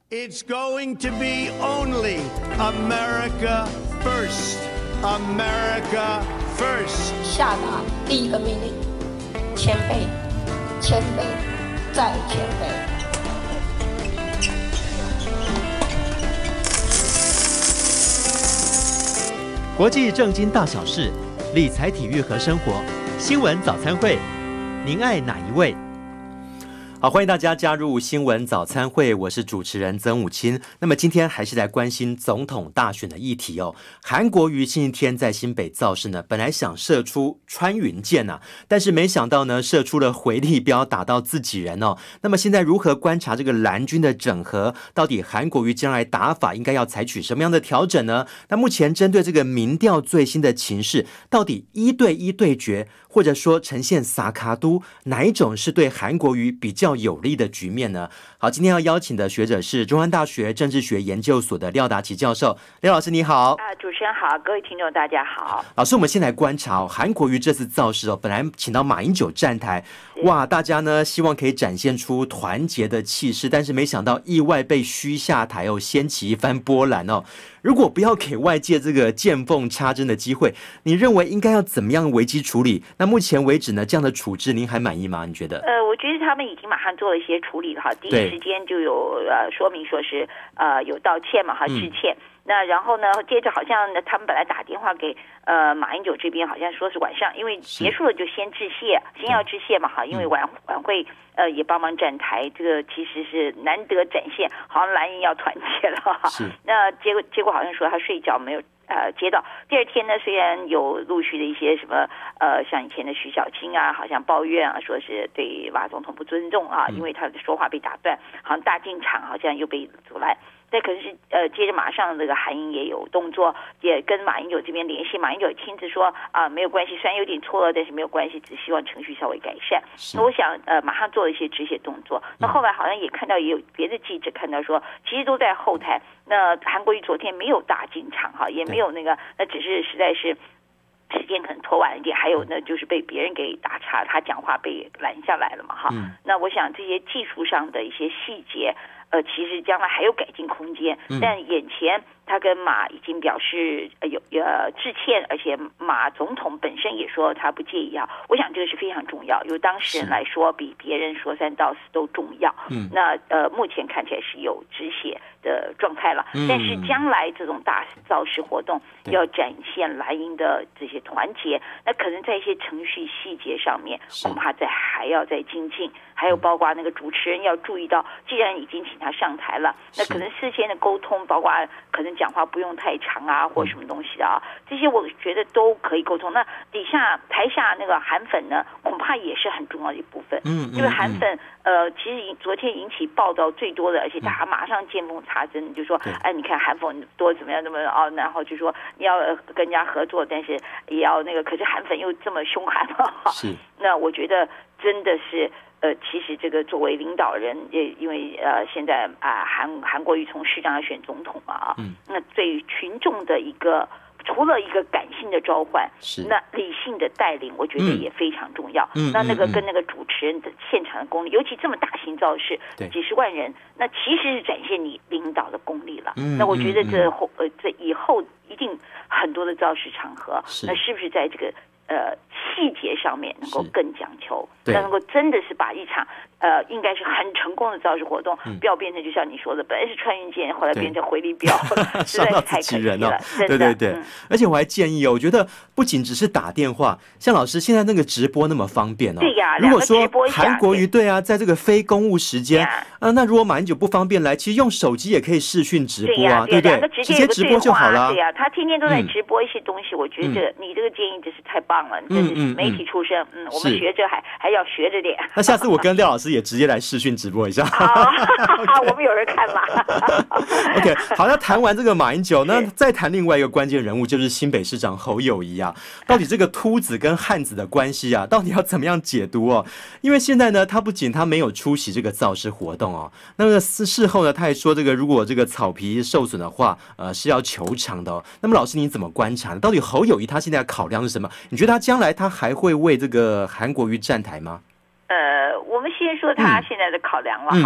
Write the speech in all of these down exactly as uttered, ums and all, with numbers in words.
It's going to be only America first. America first. 下达第一个命令：谦卑，谦卑，再谦卑。 国际政经大小事，理财、体育和生活，新闻早餐会，您爱哪一位？好，欢迎大家加入新闻早餐会，我是主持人曾武清。那么今天还是来关心总统大选的议题哦。韩国瑜星期天在新北造势呢，本来想射出穿云箭啊，但是没想到呢，射出了回力镖，打到自己人哦。那么现在如何观察这个蓝军的整合？到底韩国瑜将来打法应该要采取什么样的调整呢？那目前针对这个民调最新的情势，到底一对一对决，或者说呈现撒卡都，哪一种是对韩国瑜比较有利的局面呢？好，今天要邀请的学者是中山大学政治学研究所的廖达奇教授。廖老师你好。 啊，主持人好，各位听众大家好。 老师，我们先来观察哦，韩国瑜这次造势哦，本来请到马英九站台，哇，大家呢希望可以展现出团结的气势，但是没想到意外被虚下台哦，掀起一番波澜哦。如果不要给外界这个见缝插针的机会，你认为应该要怎么样危机处理？那目前为止呢，这样的处置您还满意吗？你觉得？ 呃，我觉得他们已经马上做了一些处理了哈，第一时间就有呃说明说是呃有道歉嘛哈，致歉。嗯，那然后呢，接着好像呢，他们本来打电话给呃马英九这边，好像说是晚上，因为结束了就先致谢，先要致谢嘛哈，因为晚晚会呃也帮忙站台，这个其实是难得展现，好像蓝营要团结了哈。是。那结果结果好像说他睡觉没有呃接到，第二天呢，虽然有陆续的一些什么呃像以前的徐小青啊，好像抱怨啊，说是对马总统不尊重啊，因为他的说话被打断，好像大进场好像又被阻拦。但可是呃，接着马上这个韩英也有动作，也跟马英九这边联系，马英九亲自说啊，没有关系，虽然有点错了，但是没有关系，只希望程序稍微改善。那我想呃，马上做了一些止血动作。那后来好像也看到也有别的记者看到说，其实都在后台。那韩国瑜昨天没有大进场哈，也没有那个，那只是实在是时间可能拖晚一点，还有呢就是被别人给打岔，他讲话被拦下来了嘛哈。嗯、那我想这些技术上的一些细节。呃，其实将来还有改进空间，但眼前他跟马已经表示呃有呃致歉，而且马总统本身也说他不介意啊。我想这个是非常重要，由当事人来说比别人说三道四都重要。嗯，那呃目前看起来是有止血的状态了，嗯、但是将来这种大造势活动要展现蓝营的这些团结，那可能在一些程序细节上面，恐怕在还要再精进。还有包括那个主持人要注意到，既然已经请他上台了，那可能事先的沟通，包括可能讲话不用太长啊，或什么东西的啊，这些我觉得都可以沟通。那底下台下那个韩粉呢，恐怕也是很重要的一部分。嗯，因为韩粉呃，其实昨天引起报道最多的，而且大家马上见缝插针，就说，哎，你看韩粉多怎么样，怎么啊，然后就说你要跟人家合作，但是也要那个，可是韩粉又这么凶悍嘛，是。那我觉得真的是。呃，其实这个作为领导人，也因为呃，现在啊，韩韩国瑜从市长要选总统嘛啊，嗯，那对群众的一个除了一个感性的召唤，是那理性的带领，我觉得也非常重要。嗯，那那个跟那个主持人的现场的功力，尤其这么大型造势，几十万人，那其实是展现你领导的功力了。嗯，那我觉得这后呃，这以后一定很多的造势场合，那是不是在这个？呃，细节上面能够更讲求，那能够真的是把一场呃，应该是很成功的造势活动，嗯、不要变成就像你说的，本来是穿云箭，后来变成回力镖，实在是太可惜了。 对对对，嗯、而且我还建议哦，我觉得不仅只是打电话，像老师现在那个直播那么方便哦。 对呀， 如果说韩国瑜对啊，在这个非公务时间啊，那如果马英九不方便来，其实用手机也可以视讯直播啊，对不对？直接直播就好了。 对呀，他天天都在直播一些东西，我觉得你这个建议真是太棒了，真是媒体出身，嗯，我们学着还还要学着点。 那下次我跟廖老师也直接来视讯直播一下。 好，我们有人看嘛。 OK， 好，那谈完这个马英九，那再谈另外一个关键人物，就是新北市长侯友宜啊。到底这个秃子跟汉子的关系啊，到底要怎么样解读哦？因为现在呢，他不仅他没有出席这个造势活动哦，那么事后呢，他还说这个如果这个草皮受损的话，呃，是要求偿的哦。那么老师你怎么观察？到底侯友宜他现在的考量是什么？你觉得他将来他还会为这个韩国瑜站台吗？ 呃，我们先说他现在的考量了哈。嗯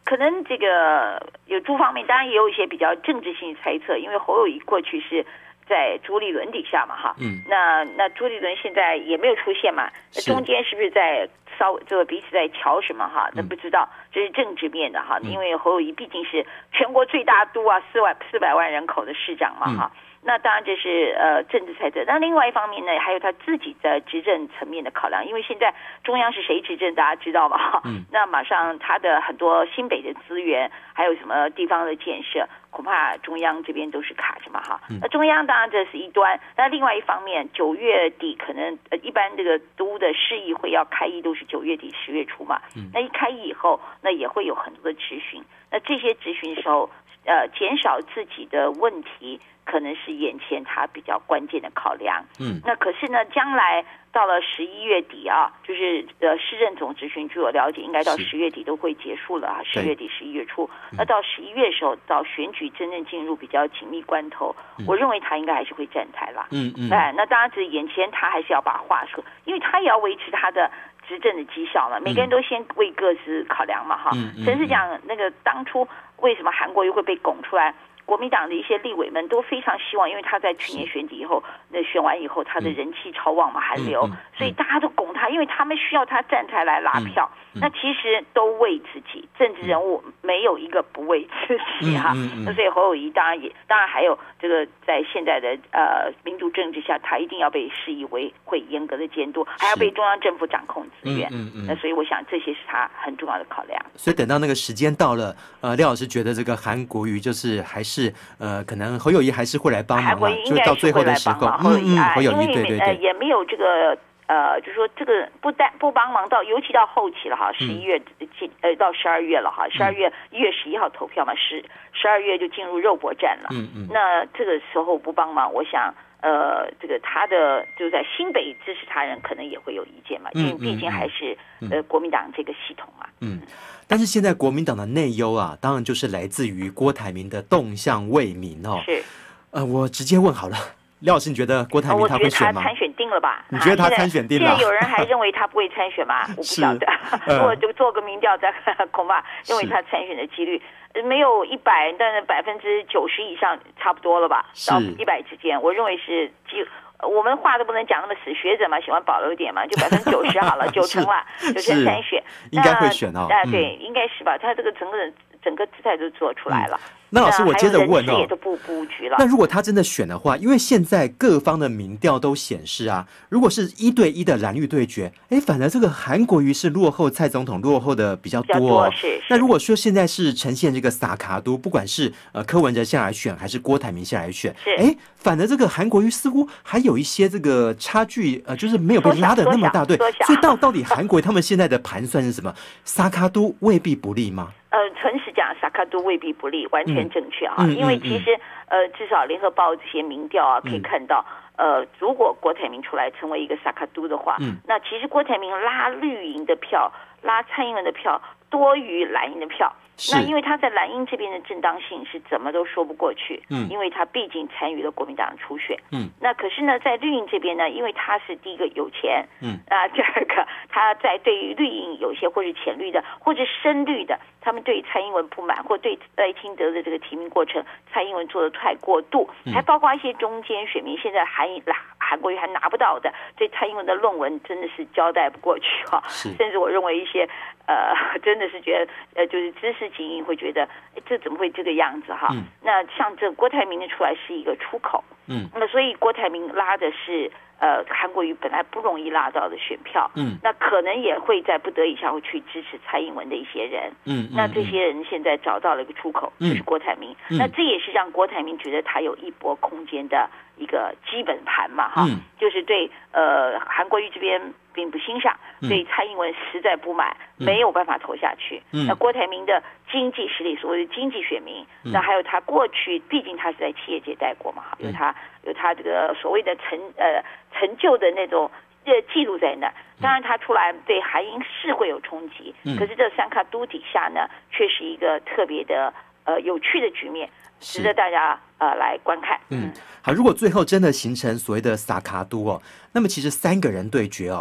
可能这个有诸方面，当然也有一些比较政治性猜测，因为侯友宜过去是在朱立伦底下嘛，哈，嗯，那那朱立伦现在也没有出现嘛，那中间是不是在稍微这个彼此在瞧什么哈？那不知道，这是政治面的哈，因为侯友宜毕竟是全国最大都啊，四万四百万人口的市长嘛，哈。那当然这是呃政治猜测，那另外一方面呢，还有他自己的执政层面的考量，因为现在中央是谁执政，大家知道嘛？嗯，那马上他的很多新北的资源，还有什么地方的建设，恐怕中央这边都是卡着嘛，哈。那中央当然这是一端，那另外一方面，九月底可能呃一般这个都的市议会要开议都是九月底十月初嘛，嗯，那一开议以后，那也会有很多的质询，那这些质询的时候，呃，减少自己的问题。可能是眼前他比较关键的考量，嗯，那可是呢，将来到了十一月底啊，就是呃市政总质询，据我了解，应该到十月底都会结束了啊，十月底、十一月初，那到十一月的时候，到选举真正进入比较紧密关头，嗯、我认为他应该还是会站台啦，嗯嗯，哎，那当然是眼前他还是要把话说，因为他也要维持他的执政的绩效嘛，每个人都先为各自考量嘛，哈，嗯嗯，陈市长那个当初为什么韩国瑜会被拱出来？国民党的一些立委们都非常希望，因为他在去年选举以后，那选完以后，他的人气超旺嘛，韩流，嗯嗯嗯、所以大家都拱他，因为他们需要他站台来拉票。嗯嗯、那其实都为自己，政治人物没有一个不为自己哈。嗯嗯嗯、那所以侯友宜当然也，当然还有这个在现在的呃民主政治下，他一定要被视为会严格的监督，还要被中央政府掌控资源。嗯嗯嗯、那所以我想这些是他很重要的考量。 所以等到那个时间到了，呃，廖老师觉得这个韩国瑜就是还是。是呃，可能侯友宜还是会来帮忙嘛，就到最后的时候， 嗯嗯， 侯友宜对对对， 呃，也没有这个呃，就说这个不但不帮忙到，尤其到后期了哈，十一月进呃到十二月了哈，十二月一月十一号投票嘛，十十二月就进入肉搏战了，嗯嗯，那这个时候不帮忙，我想呃，这个他的就在新北支持他人可能也会有意见嘛，因为毕竟还是呃国民党这个系统啊，嗯。 但是现在国民党的内忧啊，当然就是来自于郭台铭的动向未明哦。 是， 呃，我直接问好了，廖老师，你觉得郭台铭他会选吗？ 我觉得他参选定了吧？ 你觉得他参选定了？ 现在有人还认为他不会参选吗？我不晓得。如果就做个民调，再恐怕认为他参选的几率没有一百，但是百分之九十以上差不多了吧？到一百之间，我认为是几。我们话都不能讲那么死，学者嘛喜欢保留一点嘛，就百分之九十好了，九成了，九成参选， 应该会选哦。 啊，对，应该是吧？他这个整个整个姿态都做出来了。 那老师，我接着问哦， 都布布局了。 那如果他真的选的话，因为现在各方的民调都显示啊，如果是一对一的蓝绿对决，哎，反而这个韩国瑜是落后蔡总统，落后的比较多哦。 是。 那如果说现在是呈现这个撒卡都，不管是呃柯文哲下来选，还是郭台铭下来选，哎，反而这个韩国瑜似乎还有一些这个差距，呃，就是没有被拉的那么大，对。所以到到底韩国瑜他们现在的盘算是什么？撒卡都未必不利吗？ 呃，诚实讲，萨卡都未必不利，完全正确啊。嗯、因为其实呃，至少联合报这些民调啊，可以看到，呃，如果郭台铭出来成为一个萨卡都的话，嗯、那其实郭台铭拉绿营的票，拉蔡英文的票多于蓝营的票。那因为他在蓝营这边的正当性是怎么都说不过去，嗯，因为他毕竟参与了国民党的初选，嗯，那可是呢，在绿营这边呢，因为他是第一个有钱，嗯，啊，第二个他在对于绿营有些或是浅绿的或者深绿的，他们对蔡英文不满，或对赖清德的这个提名过程，蔡英文做的太过度，还包括一些中间选民，现在韩韩国瑜还拿不到的，对蔡英文的论文真的是交代不过去哈、啊，甚至我认为一些呃，真的是觉得呃，就是知识精英会觉得，这怎么会这个样子哈？嗯、那像这郭台铭的出来是一个出口，嗯，那所以郭台铭拉的是呃韩国瑜本来不容易拉到的选票，嗯，那可能也会在不得已下会去支持蔡英文的一些人，嗯，那这些人现在找到了一个出口，嗯、就是郭台铭，嗯、那这也是让郭台铭觉得他有一搏空间的一个基本盘嘛，哈，嗯、就是对呃韩国瑜这边并不欣赏，对蔡英文实在不满，嗯、没有办法投下去。嗯、那郭台铭的经济实力，所谓的经济选民，嗯、那还有他过去，毕竟他是在企业界待过嘛，有他有他这个所谓的成呃成就的那种呃记录在那。当然他出来对韩英是会有冲击，嗯、可是这三卡都底下呢，却是一个特别的呃有趣的局面。值得大家呃来观看。 嗯，好，如果最后真的形成所谓的萨卡都哦，那么其实三个人对决哦，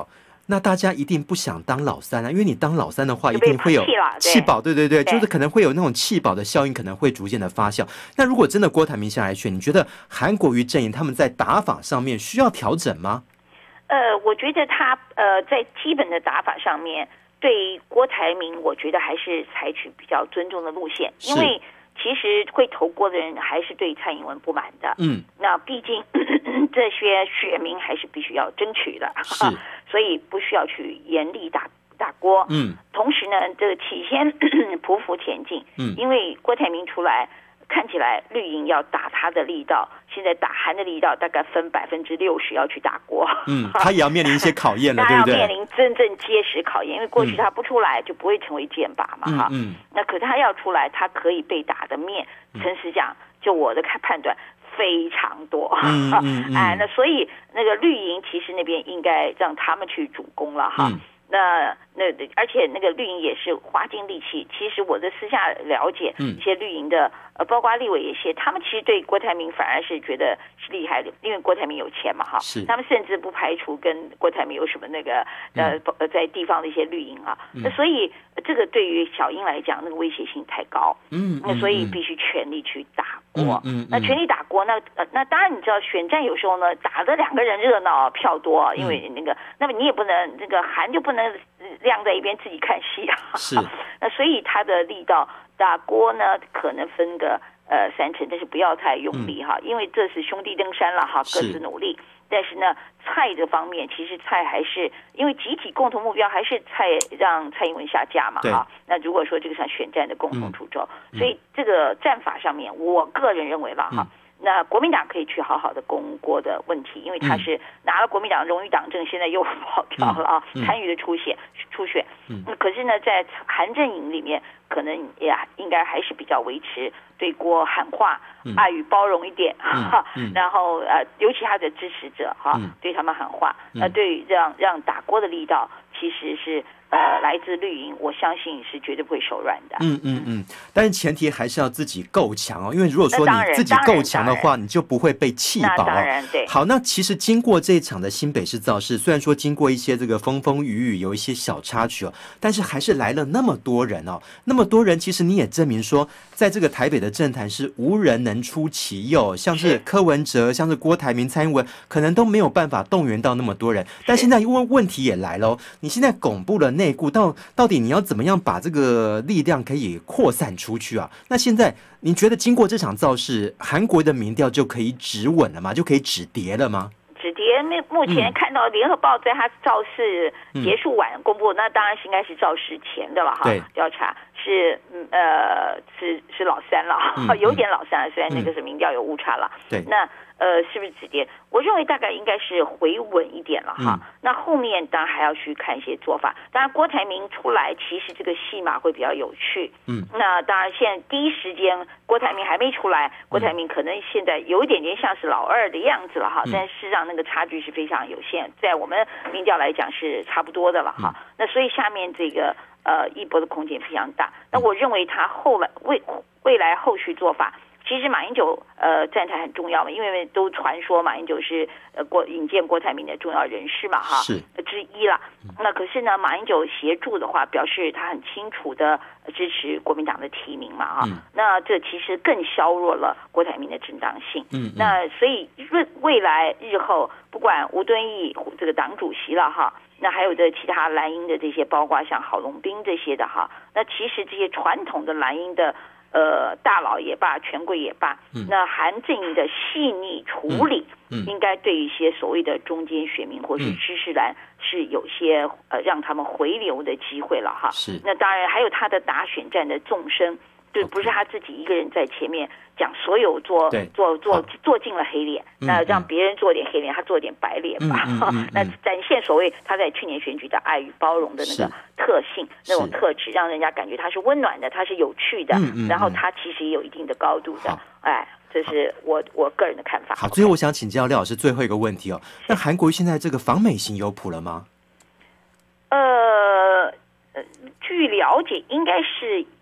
那大家一定不想当老三啊，因为你当老三的话，一定会有弃保，对对对，就是可能会有那种弃保的效应，可能会逐渐的发酵。那如果真的郭台铭下来选，你觉得韩国瑜阵营他们在打法上面需要调整吗？ 呃，我觉得他呃在基本的打法上面，对郭台铭，我觉得还是采取比较尊重的路线，因为其实会投郭的人还是对蔡英文不满的。嗯，那毕竟这些选民还是必须要争取的，是，所以不需要去严厉打打郭。嗯，同时呢，这个起先匍匐前进。嗯，因为郭台铭出来，看起来绿营要打他的力道，现在打韩的力道大概分百分之六十要去打郭。 嗯，他也要面临一些考验了，对不对？ 他要面临真正结实考验，因为过去他不出来就不会成为剑拔嘛，哈、嗯。嗯，那可是他要出来，他可以被打的面，诚实讲，就我的看判断。非常多，嗯嗯嗯、哎，那所以那个绿营其实那边应该让他们去主攻了哈。嗯、那那而且那个绿营也是花尽力气。其实我在私下了解一些绿营的，呃，包括立委一些，他们其实对郭台铭反而是觉得是厉害的，因为郭台铭有钱嘛哈。是。他们甚至不排除跟郭台铭有什么那个呃呃在地方的一些绿营啊。嗯、那所以这个对于小英来讲，那个威胁性太高。嗯。那所以必须全力去打。嗯嗯、那全力打郭，那呃那当然你知道选战有时候呢打的两个人热闹票多，因为那个、嗯、那么你也不能那个韩就不能晾在一边自己看戏啊。是。那所以他的力道打郭呢可能分个呃三成，但是不要太用力哈，嗯、因为这是兄弟登山了哈，各自努力。但是呢，蔡这方面其实蔡还是因为集体共同目标还是蔡让蔡英文下架嘛哈。那如果说这个是选战的共同主轴，嗯、所以这个战法上面，我个人认为了哈。嗯那国民党可以去好好的攻郭的问题，因为他是拿了国民党荣誉党证，现在又跑掉了啊，嗯、参与了初选初选。嗯，可是呢，在韩阵营里面，可能也应该还是比较维持对郭喊话、嗯、爱与包容一点哈、嗯嗯。然后呃，尤其他的支持者哈，嗯、对他们喊话，那、嗯、对让让打郭的力道其实是。呃，来自绿营，我相信是绝对不会手软的。 嗯嗯嗯，但是前提还是要自己够强哦，因为如果说你自己够强的话，你就不会被气饱哦。当然对。好，那其实经过这一场的新北市造势，虽然说经过一些这个风风雨雨，有一些小插曲哦，但是还是来了那么多人哦，那么多人，其实你也证明说，在这个台北的政坛是无人能出其右，像是柯文哲，像是郭台铭、蔡英文，可能都没有办法动员到那么多人。但现在因为问题也来了，你现在巩固了内部，到到底你要怎么样把这个力量可以扩散出去啊？那现在你觉得经过这场造势，韩国的民调就可以止稳了吗？就可以止跌了吗？ 止跌，目前看到联合报在他造势结束晚公布，嗯、那当然是应该是造势前的了哈。调查是呃是是老三了，嗯、有点老三了，虽然那个是民调有误差了。对，那。呃，是不是止跌？我认为大概应该是回稳一点了哈。嗯、那后面当然还要去看一些做法。当然，郭台铭出来，其实这个戏码会比较有趣。嗯。那当然，现在第一时间郭台铭还没出来，郭台铭可能现在有一点点像是老二的样子了哈。嗯、但事实上，那个差距是非常有限，在我们民调来讲是差不多的了哈。嗯、那所以下面这个呃一波的空间非常大。那我认为他后来未未来后续做法。其实马英九呃站台很重要嘛，因为都传说马英九是呃郭引荐郭台铭的重要人士嘛哈，是之一啦。那可是呢，马英九协助的话，表示他很清楚的支持国民党的提名嘛哈。嗯、那这其实更削弱了郭台铭的正当性。嗯。那所以未未来日后，不管吴敦义这个党主席了哈。那还有的其他蓝营的这些，包括像郝龙斌这些的哈，那其实这些传统的蓝营的。呃，大佬也罢，权贵也罢，嗯、那韩阵营的细腻处理，嗯嗯、应该对一些所谓的中间选民或是知识蓝是有些呃让他们回流的机会了哈。是。那当然还有他的打选战的纵深，就不是他自己一个人在前面讲所有做做做做尽了黑脸，嗯、那让别人做点黑脸，他做点白脸吧。嗯嗯嗯、那展现所谓他在去年选举的爱与包容的那个特性，那种特质，让人家感觉他是温暖的，他是有趣的，嗯嗯、然后他其实也有一定的高度的。哎，这是我我个人的看法。 好，最后我想请教廖老师最后一个问题哦，那韩国现在这个访美型有谱了吗？ 呃。据了解，应该是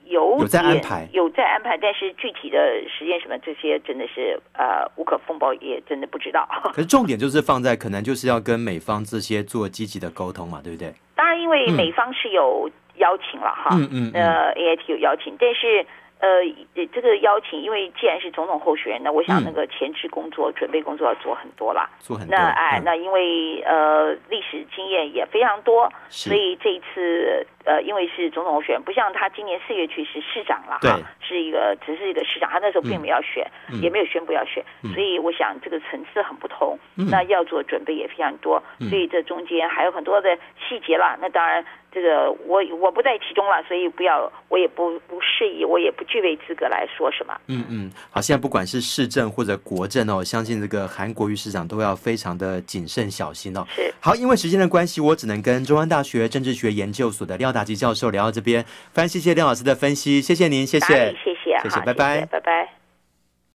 有有在安排， 有在安排，但是具体的时间什么这些真的是呃无可奉报，也真的不知道。 可是重点就是放在可能就是要跟美方这些做积极的沟通嘛，对不对？ 当然，因为美方是有邀请了哈， 嗯嗯， 呃 A I T 有邀请，但是。呃，这个邀请，因为既然是总统候选人，那我想那个前置工作、嗯、准备工作要做很多啦。 做很多。 那哎， 嗯、 那因为呃历史经验也非常多，所以这一次呃，因为是总统候选人，不像他今年四月去是市长了哈，是一个只是一个市长，他那时候并没有要选，嗯、也没有宣布要选，嗯、所以我想这个层次很不同，嗯、那要做准备也非常多，嗯、所以这中间还有很多的细节啦。那当然。这个我我不在其中了，所以不要，我也不不适宜，我也不具备资格来说什么。 嗯嗯，好，现在不管是市政或者国政哦，我相信这个韩国瑜市长都要非常的谨慎小心哦。 是。 好，因为时间的关系，我只能跟中央大学政治学研究所的廖达吉教授聊到这边。非常谢谢廖老师的分析，谢谢您，谢谢， 谢谢， 谢谢，拜拜， 拜拜。